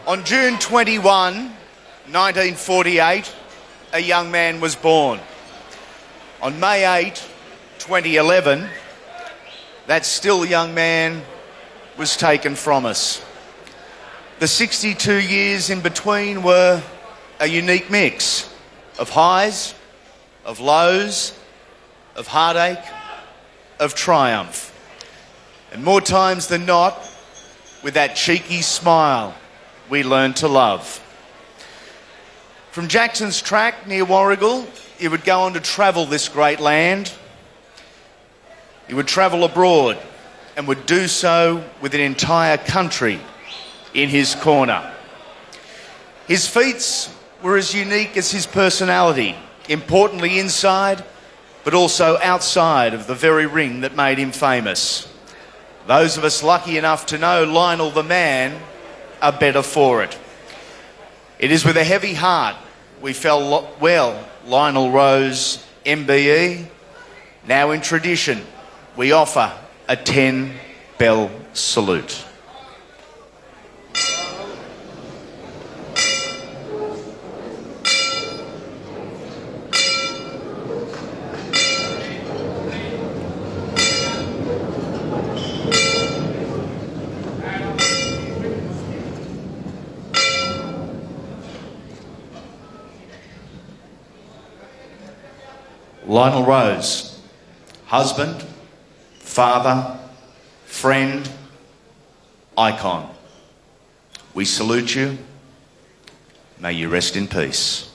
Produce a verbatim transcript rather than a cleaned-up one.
On June twenty-first, nineteen forty-eight, a young man was born. On May eighth, twenty eleven, that still young man was taken from us. The sixty-two years in between were a unique mix of highs, of lows, of heartache, of triumph. And more times than not, with that cheeky smile we learned to love. From Jackson's Track near Warragul, he would go on to travel this great land. He would travel abroad and would do so with an entire country in his corner. His feats were as unique as his personality, importantly inside, but also outside of the very ring that made him famous. Those of us lucky enough to know Lionel the Man are better for it. It is with a heavy heart we fell well Lionel Rose M B E. Now in tradition, we offer a ten bell salute. Lionel Rose, husband, father, friend, icon. We salute you. May you rest in peace.